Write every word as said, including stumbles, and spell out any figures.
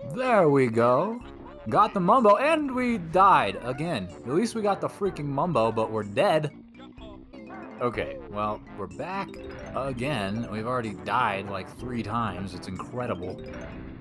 There we go. Got the Mumbo, and we died again. At least we got the freaking Mumbo, but we're dead. Okay, well, we're back again. We've already died like three times. It's incredible.